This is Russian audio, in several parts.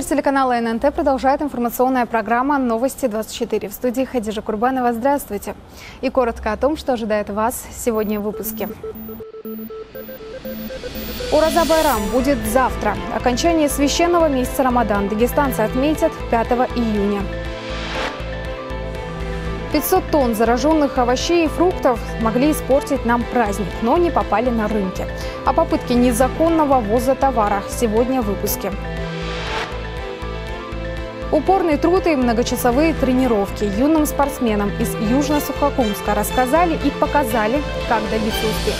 телеканала ННТ продолжает информационная программа «Новости-24». В студии Хадижа Курбанова. Здравствуйте. И коротко о том, что ожидает вас сегодня в выпуске. Ураза Байрам будет завтра. Окончание священного месяца Рамадан дагестанцы отметят 5 июня. 500 тонн зараженных овощей и фруктов могли испортить нам праздник, но не попали на рынки. О попытке незаконного ввоза товара сегодня в выпуске. Упорный труд и многочасовые тренировки юным спортсменам из Южно-Сухокумска рассказали и показали, как добиться успеха.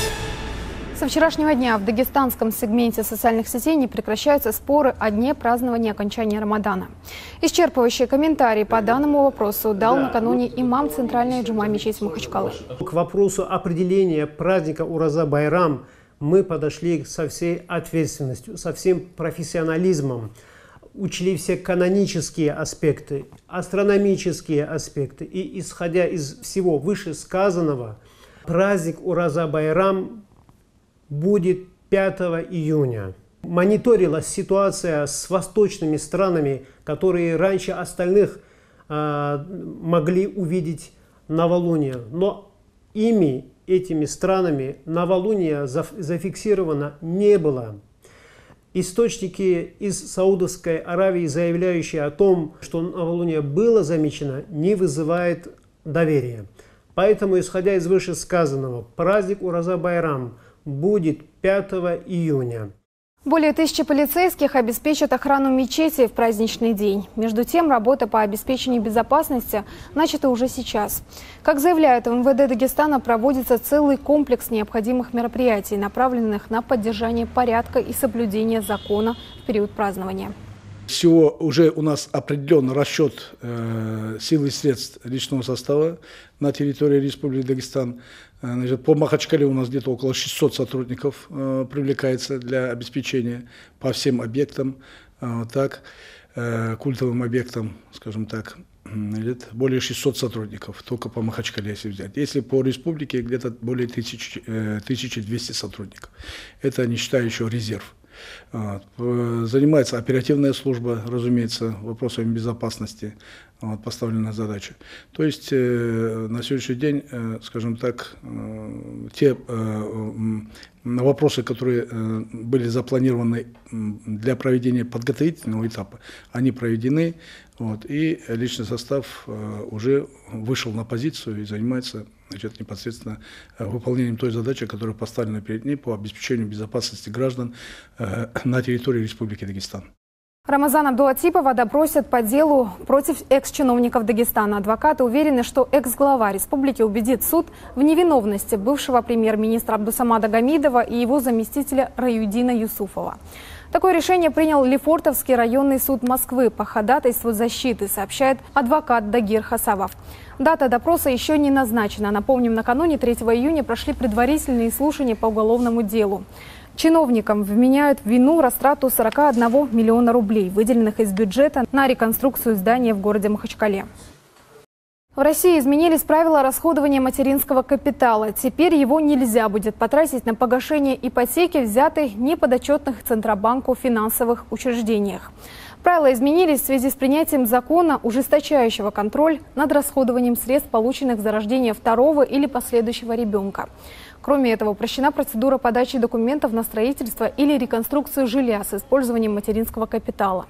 Со вчерашнего дня в дагестанском сегменте социальных сетей не прекращаются споры о дне празднования окончания Рамадана. Исчерпывающие комментарии по данному вопросу дал накануне имам Центральной джума мечети Махачкалы. К вопросу определения праздника Ураза Байрам мы подошли со всей ответственностью, со всем профессионализмом. Учли все канонические аспекты, астрономические аспекты. И исходя из всего вышесказанного, праздник Ураза Байрам будет 5 июня. Мониторилась ситуация с восточными странами, которые раньше остальных могли увидеть новолуние. Но этими странами новолуние зафиксировано не было. Источники из Саудовской Аравии, заявляющие о том, что новолуние было замечено, не вызывает доверия. Поэтому, исходя из вышесказанного, праздник Ураза Байрам будет 5 июня. Более 1000 полицейских обеспечат охрану мечети в праздничный день. Между тем, работа по обеспечению безопасности начата уже сейчас. Как заявляют в МВД Дагестана, проводится целый комплекс необходимых мероприятий, направленных на поддержание порядка и соблюдения закона в период празднования. Всего уже у нас определен расчет сил и средств личного состава на территории Республики Дагестан. Значит, по Махачкале у нас где-то около 600 сотрудников привлекается для обеспечения по всем объектам, культовым объектам, скажем так, более 600 сотрудников, только по Махачкале, если взять. Если по республике, где-то более 1200 сотрудников. Это не считая еще резерв. Занимается оперативная служба, разумеется, вопросами безопасности, поставленная задача. То есть на сегодняшний день, скажем так, те вопросы, которые были запланированы для проведения подготовительного этапа, они проведены, и личный состав уже вышел на позицию и занимается непосредственно выполнением той задачи, которая поставлена перед ней по обеспечению безопасности граждан на территории Республики Дагестан. Рамазана Абдулатипова допросят по делу против экс-чиновников Дагестана. Адвокаты уверены, что экс-глава республики убедит суд в невиновности бывшего премьер-министра Абдусамада Гамидова и его заместителя Раюдина Юсуфова. Такое решение принял Лефортовский районный суд Москвы по ходатайству защиты, сообщает адвокат Дагир Хасавов. Дата допроса еще не назначена. Напомним, накануне 3 июня прошли предварительные слушания по уголовному делу. Чиновникам вменяют в вину растрату 41 миллиона рублей, выделенных из бюджета на реконструкцию здания в городе Махачкале. В России изменились правила расходования материнского капитала. Теперь его нельзя будет потратить на погашение ипотеки, взятой в неподотчетных Центробанку финансовых учреждениях. Правила изменились в связи с принятием закона, ужесточающего контроль над расходованием средств, полученных за рождение второго или последующего ребенка. Кроме этого, упрощена процедура подачи документов на строительство или реконструкцию жилья с использованием материнского капитала.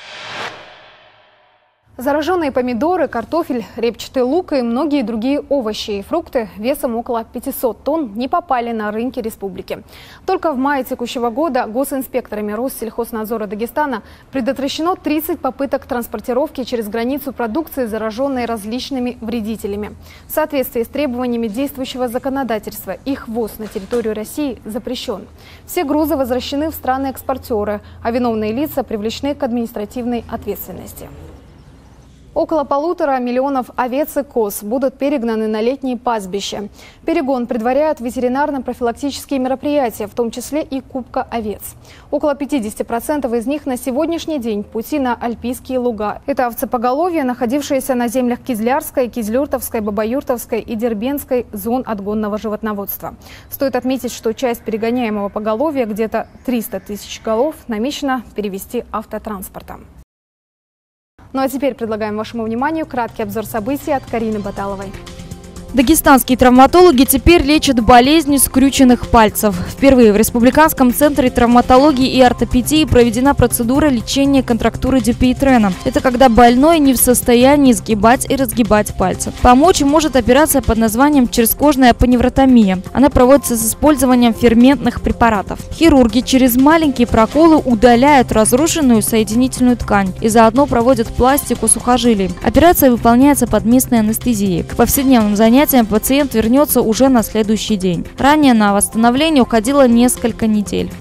Зараженные помидоры, картофель, репчатый лук и многие другие овощи и фрукты весом около 500 тонн не попали на рынки республики. Только в мае текущего года госинспекторами Россельхознадзора Дагестана предотвращено 30 попыток транспортировки через границу продукции, зараженной различными вредителями. В соответствии с требованиями действующего законодательства их ввоз на территорию России запрещен. Все грузы возвращены в страны-экспортеры, а виновные лица привлечены к административной ответственности. Около 1,5 миллиона овец и коз будут перегнаны на летние пастбища. Перегон предваряют ветеринарно-профилактические мероприятия, в том числе и купка овец. Около 50% из них на сегодняшний день пути на альпийские луга. Это овцепоголовье, находившееся на землях Кизлярской, Кизлюртовской, Бабаюртовской и Дербенской зон отгонного животноводства. Стоит отметить, что часть перегоняемого поголовья, где-то 300 тысяч голов, намечено перевести автотранспортом. Ну а теперь предлагаем вашему вниманию краткий обзор событий от Карины Баталовой. Дагестанские травматологи теперь лечат болезни скрюченных пальцев. Впервые в Республиканском центре травматологии и ортопедии проведена процедура лечения контрактуры Дюпейтрена. Это когда больной не в состоянии сгибать и разгибать пальцы. Помочь может операция под названием черезкожная апоневротомия. Она проводится с использованием ферментных препаратов. Хирурги через маленькие проколы удаляют разрушенную соединительную ткань и заодно проводят пластику сухожилий. Операция выполняется под местной анестезией. К повседневным занятиям пациент вернется уже на следующий день. Ранее на восстановление уходило несколько недель.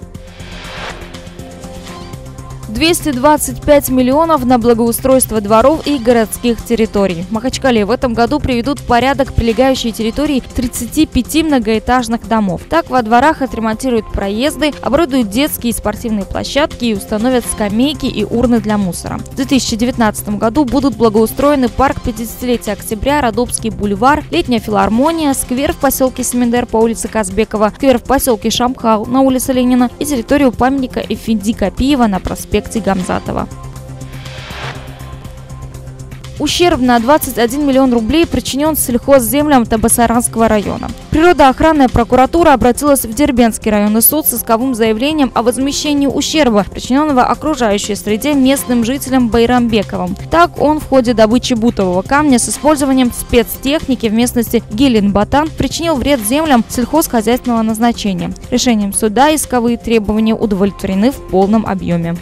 225 миллионов на благоустройство дворов и городских территорий. В Махачкале в этом году приведут в порядок прилегающие территории 35 многоэтажных домов. Так, во дворах отремонтируют проезды, оборудуют детские и спортивные площадки и установят скамейки и урны для мусора. В 2019 году будут благоустроены парк 50-летия октября, Родопский бульвар, летняя филармония, сквер в поселке Семендер по улице Казбекова, сквер в поселке Шамхал на улице Ленина и территорию памятника Эфенди Капиева на проспекте Гамзатова. Ущерб на 21 миллион рублей причинен сельхозземлям Табасаранского района. Природоохранная прокуратура обратилась в Дербенский районный суд с исковым заявлением о возмещении ущерба, причиненного окружающей среде местным жителям Байрамбековым. Так, он в ходе добычи бутового камня с использованием спецтехники в местности Гелен-Батан причинил вред землям сельхозхозяйственного назначения. Решением суда исковые требования удовлетворены в полном объеме.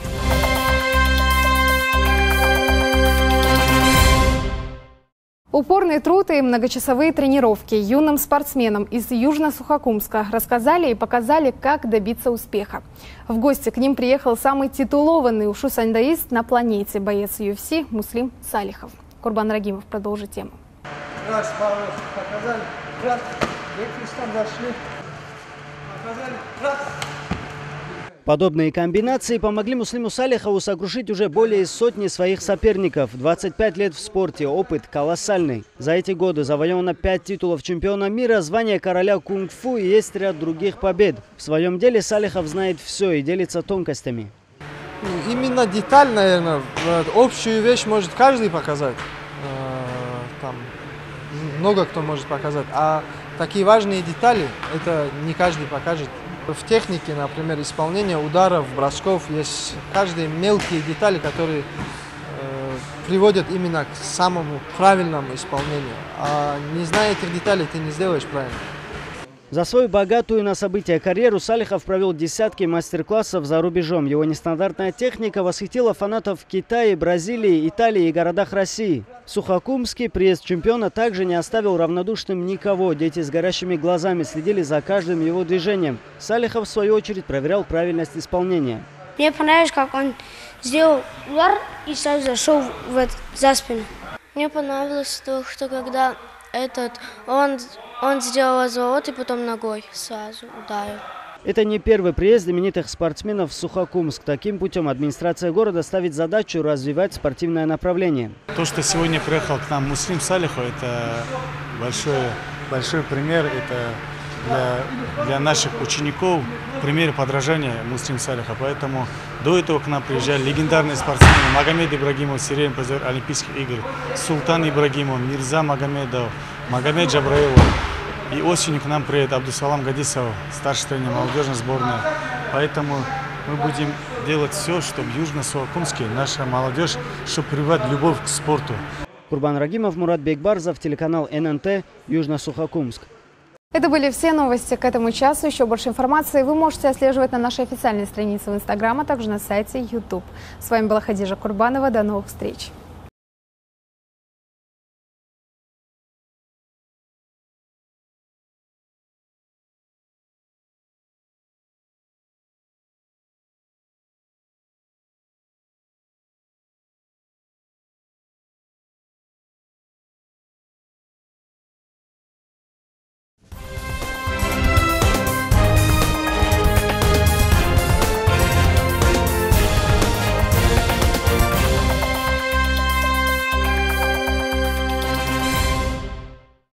Упорный труд и многочасовые тренировки юным спортсменам из Южно-Сухокумска рассказали и показали, как добиться успеха. В гости к ним приехал самый титулованный ушу-сандаист на планете, боец UFC Муслим Салихов. Курбан Рагимов продолжит тему. Раз, показали, раз, зашли, показали, раз. Подобные комбинации помогли Муслиму Салихову сокрушить уже более сотни своих соперников. 25 лет в спорте, опыт колоссальный. За эти годы завоевано 5 титулов чемпиона мира, звание короля кунг-фу и есть ряд других побед. В своем деле Салихов знает все и делится тонкостями. Именно деталь, наверное, общую вещь может каждый показать. Там много кто может показать, а такие важные детали это не каждый покажет. В технике, например, исполнения ударов, бросков, есть каждые мелкие детали, которые приводят именно к самому правильному исполнению. А не зная этих деталей, ты не сделаешь правильно. За свою богатую на события карьеру Салихов провел десятки мастер-классов за рубежом. Его нестандартная техника восхитила фанатов в Китае, Бразилии, Италии и городах России. В Сухокумске приезд чемпиона также не оставил равнодушным никого. Дети с горящими глазами следили за каждым его движением. Салихов, в свою очередь, проверял правильность исполнения. Мне понравилось, как он сделал удар и сразу зашел за спину. Мне понравилось то, что когда он сделал разворот и потом ногой сразу ударил. Это не первый приезд знаменитых спортсменов в Сухокумск. Таким путем администрация города ставит задачу развивать спортивное направление. То, что сегодня приехал к нам Муслим Салихов, это большой пример. Это для наших учеников пример подражания Муслим Салихова. Поэтому до этого к нам приезжали легендарные спортсмены Магомед Ибрагимов, серийный призер Олимпийских игр, Султан Ибрагимов, Мирза Магомедов, Магомед Джабраилов. И осенью к нам приедет Абдусалам Гадисов, старший тренер молодежной сборной. Поэтому мы будем делать все, чтобы в Южно-Сухокумске наша молодежь, чтобы прививать любовь к спорту. Курбан Рагимов, Мурат Бекбарзов, телеканал ННТ, Южно-Сухокумск. Это были все новости к этому часу. Еще больше информации вы можете отслеживать на нашей официальной странице в Инстаграм, а также на сайте YouTube. С вами была Хадижа Курбанова. До новых встреч.